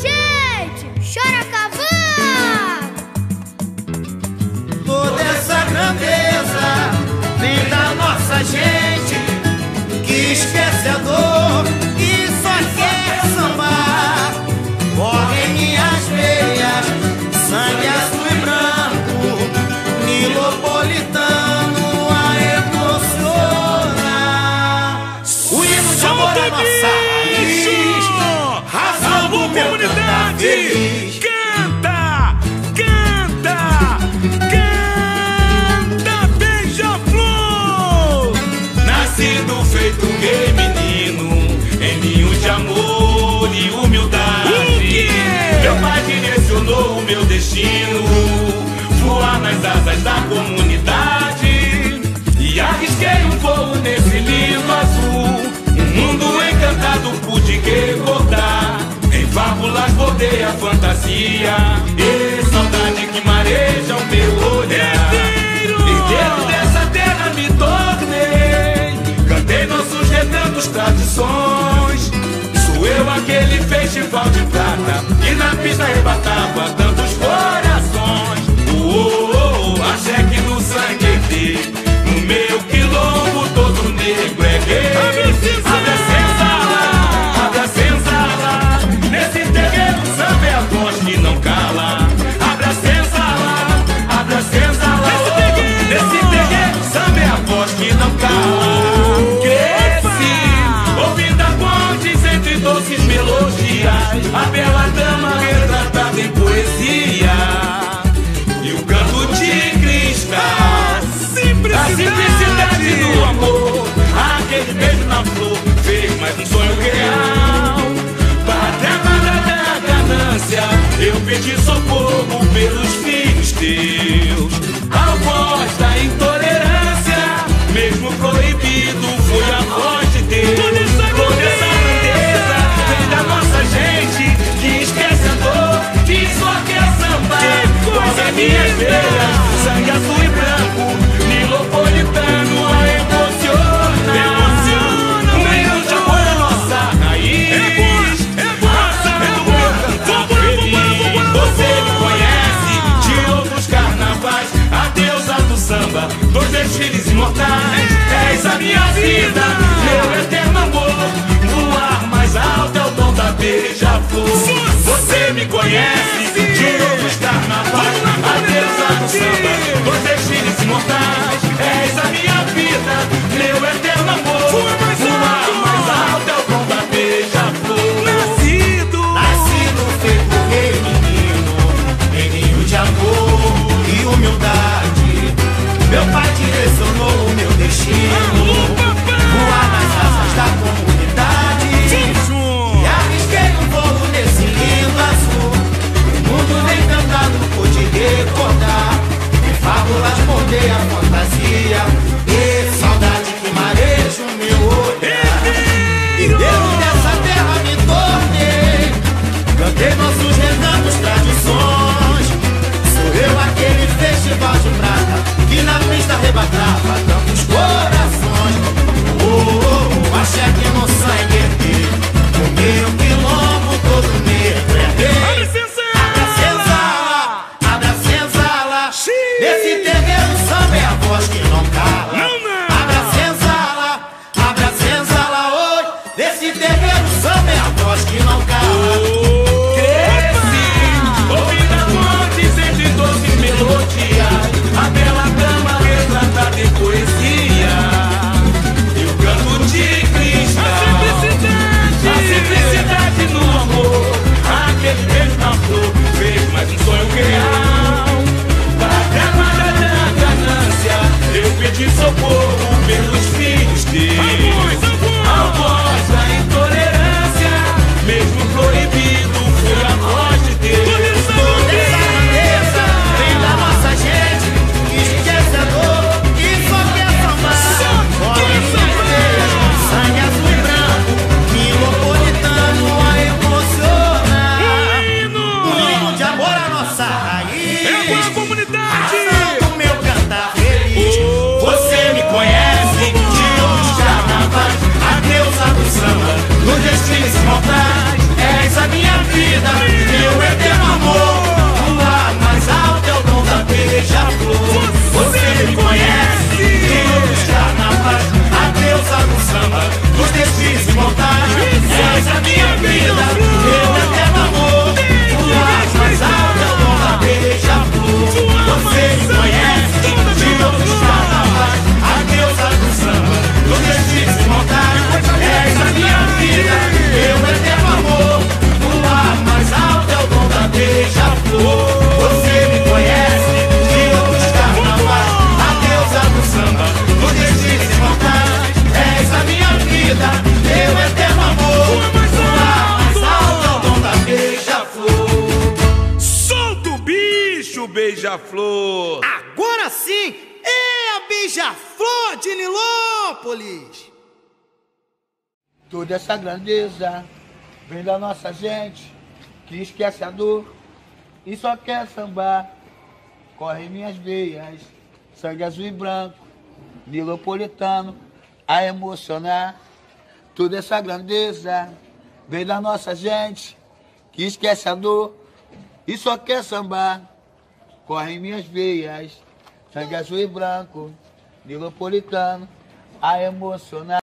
gente, chora cavalo. Toda essa grandeza vem da nossa gente, que esquece a dor e só quer sambar. Corre em minhas veias sangue azul e branco, nilopolitano a emocionar. O hino de amor é nossa raiz, razão do meu cantar feliz. Canta, canta, canta, beija-flor. Nascido feito rei menino, em ninho de amor e humildade. Meu pai direcionou o meu destino, voar nas asas da comunidade. E arrisquei um voo nesse lindo azul, um mundo encantado pude recordar. Em fábulas bordei a fantasia, e saudade que mareja o meu olhar. Herdeiro dessa terra me tornei, cantei nossos recantos, tradições. Sou eu aquele festival de prata, que na pista arrebatava tantos corações. Axé que no sangue herdei, no meu quilombo todo negro é gay. Abre a senzala, abre a senzala, nesse terreiro samba é a voz que não cala. Abre a senzala, abre a senzala, nesse terreiro samba é a voz que não cala. Cresci, ouvindo acordes entre doces melodias, a bela dama retratada em poesia, e o canto de cristal, a simplicidade do amor, aquele beijo na flor fez mais um sonho real. Pátria amada da ganância, eu pedi socorro pelos filhos teus. A voz da intolerância, mesmo proibido, foi a voz de Deus. Toda essa grandeza vem da nossa gente, que esquece a dor, que só quer sambar. Corre minhas veias, sangue azul e branco, nilopolitano a emocionar. O hino de amor é nossa raiz, razão do meu cantar feliz. Você me conhece de outros carnavais, a deusa do samba, dos desfiles imortais. És a minha vida, meu eterno amor, voar mais alto é o dom da beija-flor. Você me conhece de outros carnavais, a deusa do samba, dos desfiles imortais. És a minha vida, meu eterno amor, voar mais alto é o dom da beija-flor. Nascido feito rei menino, em ninho de amor e humildade. Meu pai direcionou o meu destino, voar nas asas da comunidade. E arrisquei um voo nesse lindo azul, o mundo encantado pude recordar. Em fábulas moldei a fantasia, e saudade que mareja o meu olhar. E dentro dessa terra me tornei, cantei nossos recantos, tradições. Sou eu aquele festival de prata, que na pista arrebatava tantos corações. Axé que no sangue herdei, o meu quilombo todo negro é rei. Abre a senzala, Abre a senzala, nesse terreiro samba é a voz que não cala. Abre a senzala, oi, nesse terreiro samba é a voz que não cala. Cresci, ouvindo acordes entre doces melodias, a bela dama retratada em poesia, e o canto de cristal, a simplicidade no amor, aquele beijo na flor fez mais um sonho real. Pátria amada da ganância, eu pedi socorro Senhor. Agora sim, é a beija-flor de Nilópolis. Toda essa grandeza vem da nossa gente, que esquece a dor e só quer sambar. Corre em minhas veias, sangue azul e branco, nilopolitano, a emocionar. Toda essa grandeza vem da nossa gente, que esquece a dor e só quer sambar. Corre em minhas veias, sangue azul e branco, nilopolitano, a emocionar.